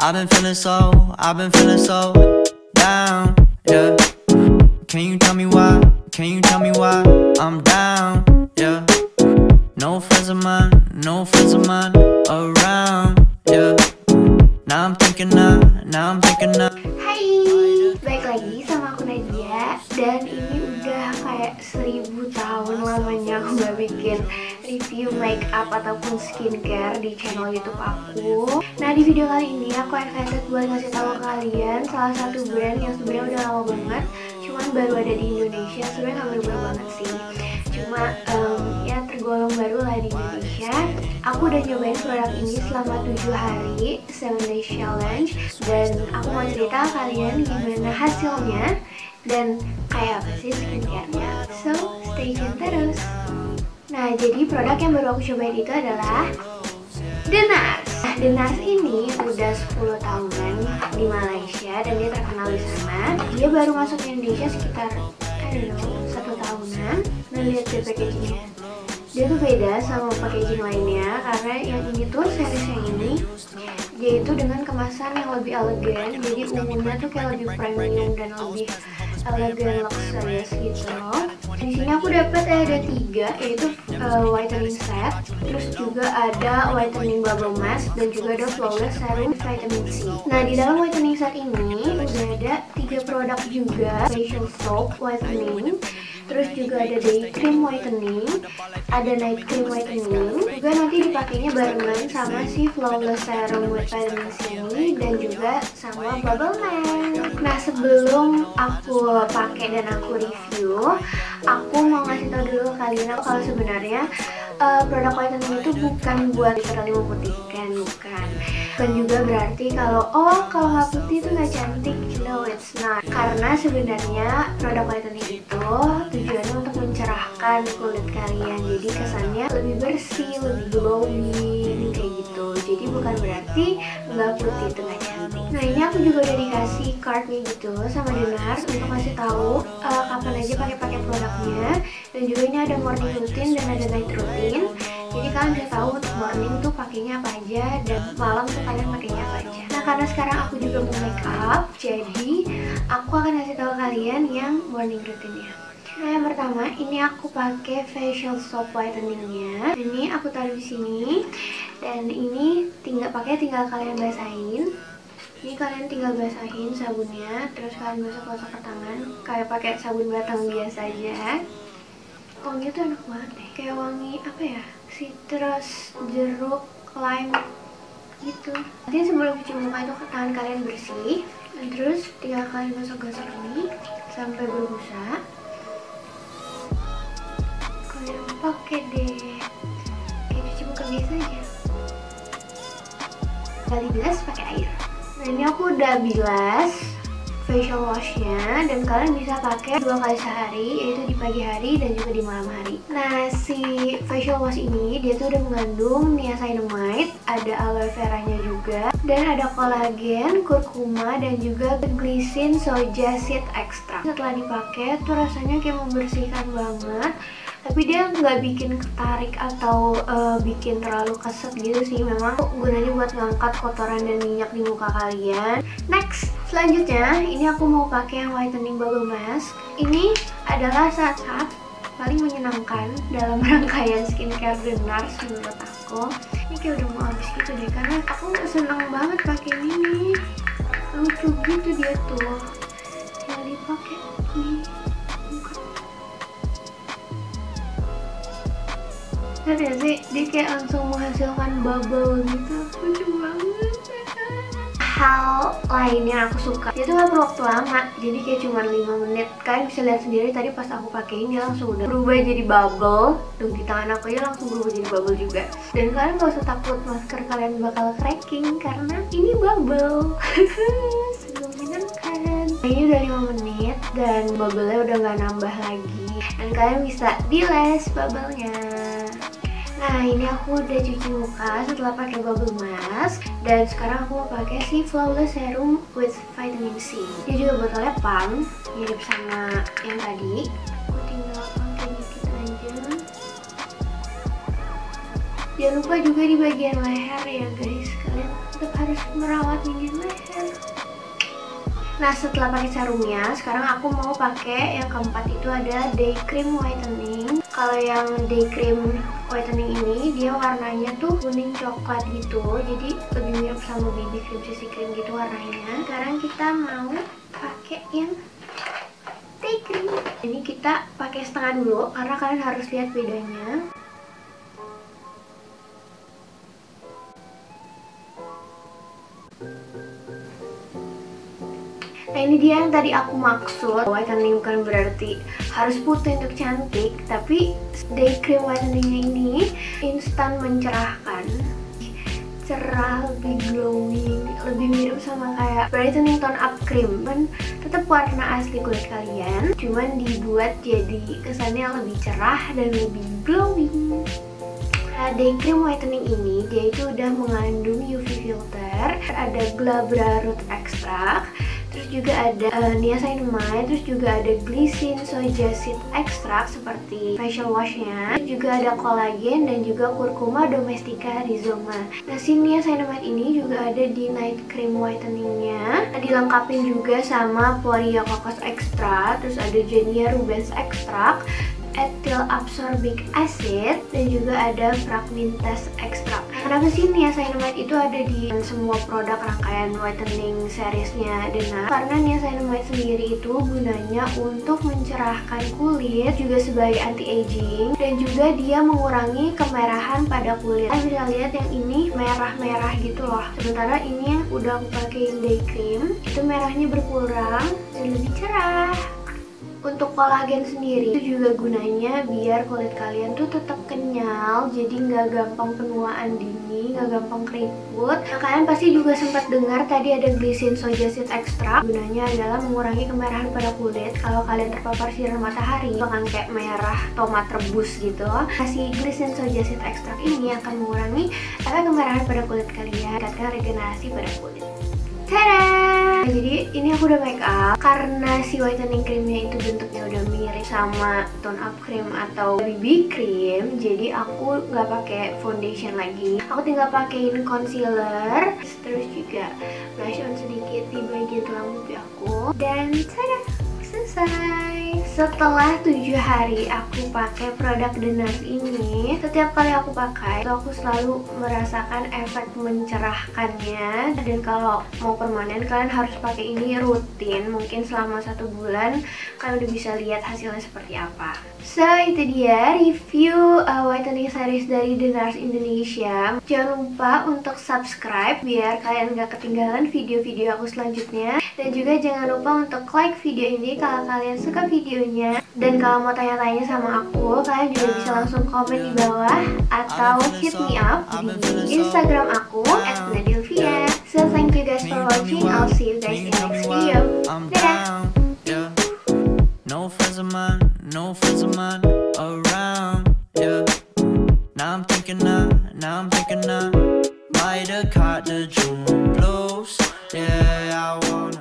I've been feeling so down, yeah. Can you tell me why? Can you tell me why I'm down, yeah. No friends of mine around, yeah. Now I'm thinking now. Hai, balik lagi sama aku Nadia. Dan ini udah kayak 1000 tahun lamanya aku gak bikin review makeup ataupun skincare di channel YouTube aku. Nah, di video kali ini aku excited buat ngasih tahu kalian salah satu brand yang sebenarnya udah lama banget, cuman baru ada di Indonesia. Sebenarnya gak baru banget sih, cuma ya tergolong baru lah di Indonesia. Aku udah nyobain produk ini selama 7 hari 7 Days Challenge, dan aku mau cerita kalian gimana hasilnya dan kayak apa sih skincare-nya. So, stay tune terus. Nah, jadi produk yang baru aku cobain itu adalah The Nars. Nah, The Nars ini udah 10 tahunan di Malaysia dan dia terkenal di sana. Dia baru masuk ke Indonesia sekitar, I don't know, 1 tahunan. Nah, lihat deh packagingnya. Dia tuh beda sama packaging lainnya karena yang ini tuh series yang ini dia itu dengan kemasan yang lebih elegan, jadi umumnya tuh kayak lebih premium dan lebih elegan luxurious gitu. Di sini aku dapat ada 3, yaitu whitening set, terus juga ada whitening bubble mask, dan juga ada flawless serum vitamin C. Nah, di dalam whitening set ini udah ada 3 produk juga, facial soap whitening, terus juga ada day cream whitening, ada night cream whitening, juga nanti dipakainya barengan sama si flawless serum with vitamin C ini dan juga sama bubble mask. Nah, sebelum aku pakai dan aku review, aku mau ngasih tau dulu ke kalian kalau sebenarnya produk whitening itu bukan buat literally memutihkan, bukan. Dan juga berarti kalau nggak putih itu nggak cantik. No, it's not. Karena sebenarnya produk whitening itu tujuannya untuk mencerahkan kulit kalian, jadi kesannya lebih bersih, lebih glowing kayak gitu. Jadi bukan berarti nggak putih itu nggak cantik. Nah, ini aku juga udah dikasih cardnya gitu sama The Nars untuk ngasih tahu kapan aja pakai produknya, dan juga ini ada morning routine dan ada night routine. Jadi kalian bisa tahu untuk morning tuh pakainya apa aja dan malam tuh kalian pakainya apa aja. Nah, karena sekarang aku juga mau make up, jadi aku akan kasih tahu kalian yang morning routine-nya. Nah, yang pertama ini aku pakai facial soap whiteningnya. Ini aku taruh di sini, dan ini tinggal kalian basahin. Ini kalian tinggal basahin sabunnya, terus kalian gosok-gosok ke tangan kayak pakai sabun batang biasa aja. Wanginya tuh enak banget deh, kayak wangi apa ya, citrus, jeruk, lime gitu. Nanti sebelum cuci muka itu tangan kalian bersih, dan terus tinggal kalian gosok-gosok ini sampai berbusa. Kalian pakai deh kayak cuci muka biasa aja. Kali bilas pakai air. Nah, ini aku udah bilas facial washnya, dan kalian bisa pakai 2 kali sehari, yaitu di pagi hari dan juga di malam hari. Nah, si facial wash ini dia tuh udah mengandung niacinamide, ada aloe veranya juga, dan ada kolagen, kurkuma, dan juga glycine soja seed extract. Setelah dipakai tuh rasanya kayak membersihkan banget, tapi dia nggak bikin ketarik atau bikin terlalu keset gitu sih. Memang gunanya buat ngangkat kotoran dan minyak di muka kalian. Next, selanjutnya ini aku mau pakai yang whitening bubble mask. Ini adalah saat paling menyenangkan dalam rangkaian skincare The Nars menurut aku. Ini kayak udah mau habis gitu deh, karena aku seneng banget pakai ini. Lucu gitu dia tuh, tinggal dipakai nih. Ada sih, dia kayak langsung menghasilkan bubble gitu, lucu banget. Hal lain yang aku suka, dia tuh gak perlu waktu lama, jadi kayak cuma 5 menit. Kalian bisa lihat sendiri tadi pas aku pakein dia langsung udah berubah jadi bubble, dan di tangan aku ya langsung berubah jadi bubble juga. Dan kalian gak usah takut masker kalian bakal cracking karena ini bubble. Sebelum menyenangkan. Ini udah 5 menit dan bubble-nya udah gak nambah lagi, dan kalian bisa diles bubble-nya. Nah, ini aku udah cuci muka setelah pakai bubble mask, dan sekarang aku mau pakai si flawless serum with vitamin C. Dia juga botolnya pump, mirip sama yang tadi. Aku tinggal pakai dikit aja. Jangan lupa juga di bagian leher ya guys, kalian tetap harus merawat minyak leher. Nah, setelah pakai serumnya, sekarang aku mau pakai yang keempat, itu ada day cream whitening. Kalau yang day cream whitening ini dia warnanya tuh kuning coklat gitu, jadi lebih mirip sama BB cream, CC cream gitu warnanya. Sekarang kita mau pakai yang day cream. Ini kita pakai setengah dulu karena kalian harus lihat bedanya. Nah, ini dia yang tadi aku maksud. Whitening bukan berarti harus putih untuk cantik, tapi day cream whiteningnya ini instan mencerahkan, cerah, lebih glowing, lebih mirip sama kayak brightening tone up cream, kan tetap warna asli kulit kalian, cuman dibuat jadi kesannya lebih cerah dan lebih glowing. Day cream whitening ini dia itu udah mengandung UV filter, ada glabra root extract, terus juga ada niacinamide, terus juga ada glycine soja seed extract seperti facial washnya, juga ada kolagen dan juga curcuma domestica rhizoma. Nah, si niacinamide ini juga ada di night cream whiteningnya, dilengkapin juga sama Poria kokos extract, terus ada Genia rubens extract, ethyl absorbic acid, dan juga ada fragmentas extract. Kenapa sih niacinamide itu ada di semua produk rangkaian whitening seriesnya Denar? Karena niacinamide sendiri itu gunanya untuk mencerahkan kulit, juga sebagai anti-aging, dan juga dia mengurangi kemerahan pada kulit. Kalian bisa lihat yang ini merah-merah gitu loh. Sementara ini yang udah aku pakein day cream, itu merahnya berkurang dan lebih cerah. Untuk kolagen sendiri itu juga gunanya biar kulit kalian tuh tetap kenyal, jadi nggak gampang penuaan dini, nggak gampang keriput. Nah, kalian pasti juga sempat dengar tadi ada glycine soja seed extract. Gunanya adalah mengurangi kemerahan pada kulit. Kalau kalian terpapar sinar matahari, bahkan kayak merah tomat rebus gitu. Si glycine soja seed extract ini akan mengurangi efek kemerahan pada kulit kalian, meningkatkan regenerasi pada kulit. Tada! Jadi ini aku udah make up. Karena si whitening creamnya itu bentuknya udah mirip sama tone up cream atau BB cream, jadi aku nggak pakai foundation lagi. Aku tinggal pakein concealer, terus juga blush on sedikit di bagian tulang pipi aku, dan tada! Selesai. Setelah 7 hari aku pakai produk Denar ini, setiap kali aku pakai itu aku selalu merasakan efek mencerahkannya. Dan kalau mau permanen kalian harus pakai ini rutin, mungkin selama 1 bulan kalian udah bisa lihat hasilnya seperti apa. So, itu dia review whitening series dari Denar Indonesia. Jangan lupa untuk subscribe biar kalian gak ketinggalan video-video aku selanjutnya. Dan juga jangan lupa untuk like video ini kalau kalian suka videonya. Dan kalau mau tanya-tanya sama aku, kalian juga bisa langsung komen di bawah atau hit me up di Instagram aku @nadilvia. So, thank you guys for watching. I'll see you guys in the next video. Dadah! No friends of mine around, yeah. Now I'm thinking I might have caught the June blues, yeah, I wanna